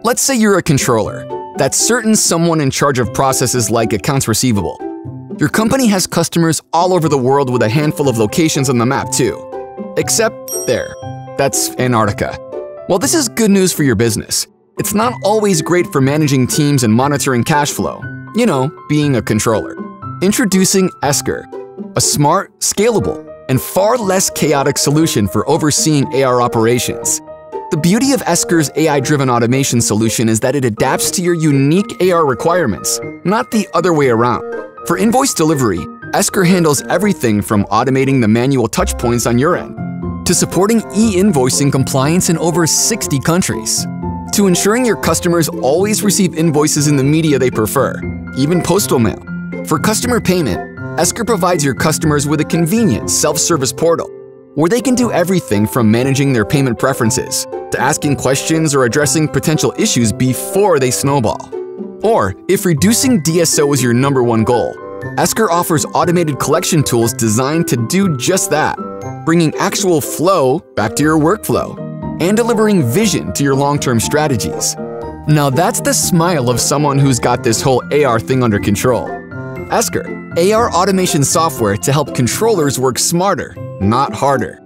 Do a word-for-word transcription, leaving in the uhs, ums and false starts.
Let's say you're a controller. That's certain someone in charge of processes like accounts receivable. Your company has customers all over the world with a handful of locations on the map too. Except there. That's Antarctica. While this is good news for your business, it's not always great for managing teams and monitoring cash flow. You know, being a controller. Introducing Esker, a smart, scalable, and far less chaotic solution for overseeing A R operations. The beauty of Esker's A I-driven automation solution is that it adapts to your unique A R requirements, not the other way around. For invoice delivery, Esker handles everything from automating the manual touchpoints on your end, to supporting e-invoicing compliance in over sixty countries, to ensuring your customers always receive invoices in the media they prefer, even postal mail. For customer payment, Esker provides your customers with a convenient self-service portal where they can do everything from managing their payment preferences to asking questions or addressing potential issues before they snowball. Or, if reducing D S O is your number one goal, Esker offers automated collection tools designed to do just that, bringing actual flow back to your workflow and delivering vision to your long-term strategies. Now that's the smile of someone who's got this whole A R thing under control. Esker, A R automation software to help controllers work smarter, not harder.